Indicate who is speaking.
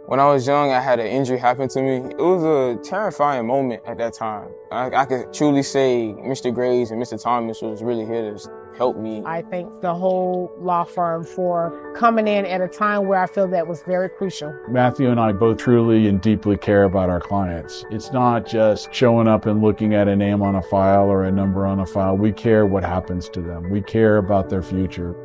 Speaker 1: When I was young, I had an injury happen to me. It was a terrifying moment at that time. I could truly say Mr. Graves and Mr. Thomas was really here to help me.
Speaker 2: I thank the whole law firm for coming in at a time where I feel that was very crucial.
Speaker 3: Matthew and I both truly and deeply care about our clients. It's not just showing up and looking at a name on a file or a number on a file. We care what happens to them. We care about their future.